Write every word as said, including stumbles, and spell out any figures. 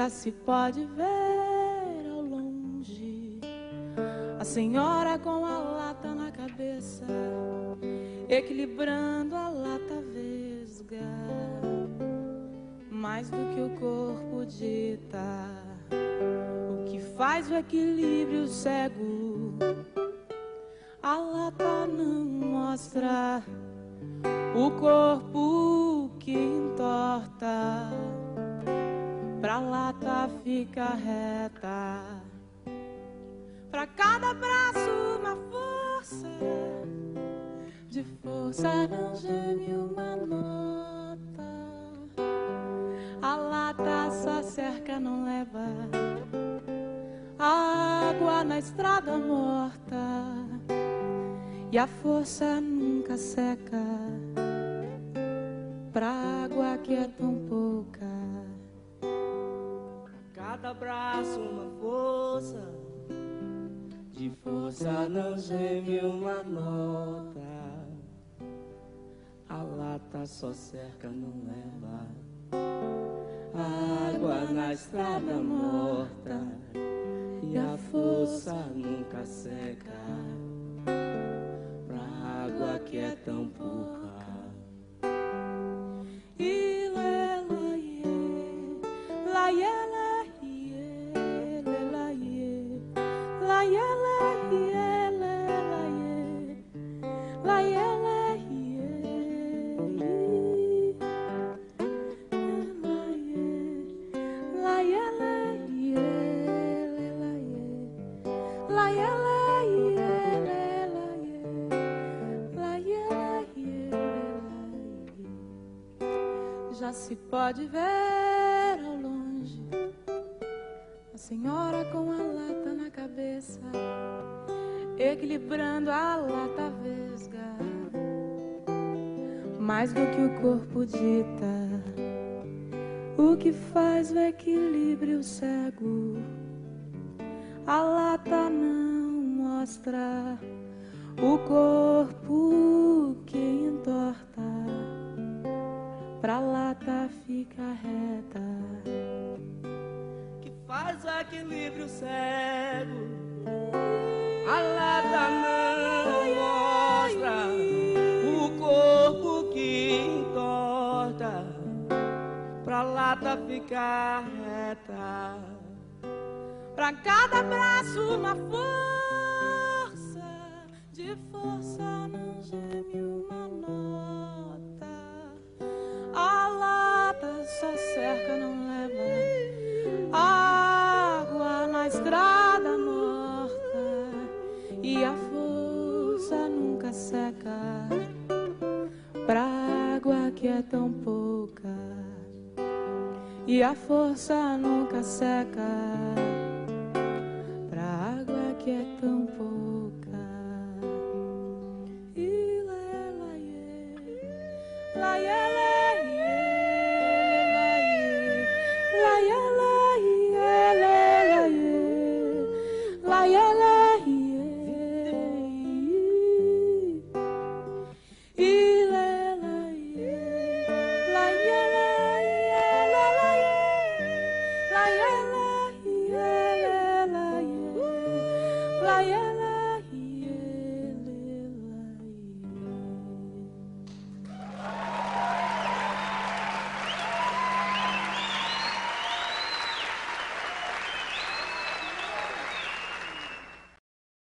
Já se pode ver ao longe a senhora com a lata na cabeça, equilibrando a lata vesga, mais do que o corpo dita. O que faz o equilíbrio cego, a lata não mostra, o corpo que entorta, pra lata fica reta. Pra cada braço uma força, de força não geme uma nota. A lata só cerca, não leva a água na estrada morta. E a força nunca seca, pra água que é tão pouca. Cada braço uma força, de força não geme uma nota. A lata só cerca, não leva a água na estrada morta. E a força nunca seca, pra água que é tão pouca. E lê, lá, iê, lá, iê, lá, iê, lê, lá, iê, lá, iê, lá, iê, lê, lá, iê, lá, iê, lá, iê, lá, iê, lá, iê, lê, lá, iê, lá, iê, lá, iê, lê, lá, iê, lá, iê, lá, iê, lê, lá, iê. Já se pode ver ao longe a senhora com a lata na cabeça, equilibrando a lata vesga, mais do que o corpo dita. O que faz o equilíbrio cego, a lata não mostra, o corpo que entorta, pra lata fica reta. Que faz o equilíbrio cego, a lata não mostra, o corpo que entorta, pra lata ficar reta. Pra cada braço uma força, de força não geme uma nota. A lata só cerca, não leva água na estrada morta. E a força nunca seca, pra água que é tão pouca. E a força nunca seca.